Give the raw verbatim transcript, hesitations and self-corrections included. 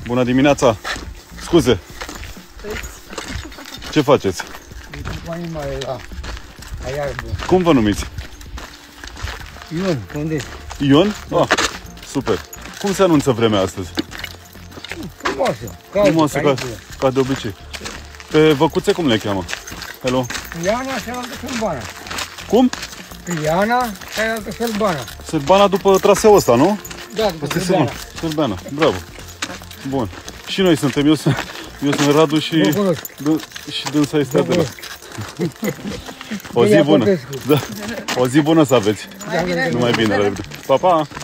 Bună dimineața! Scuze! Ce faceți? Animale la, la iarbă. Cum vă numiți? Ion, unde? Ion? Ah, super! Cum se anunță vremea astăzi? Frumoasă, caldă, Frumoasă, ca, ca de obicei. Pe văcuțe cum le cheamă? Hello? Iana și altă Sărbana. Cum? Iana și altă Sărbana. Sărbana după traseul ăsta, nu? Da, după Sărbana. Sărbana, bravo. Bun. Și noi suntem, eu sunt, eu sunt Radu și, dă, și dânsa este Adela. O zi bună. Da. O zi bună să aveți. Da, Numai bine. Pa, pa.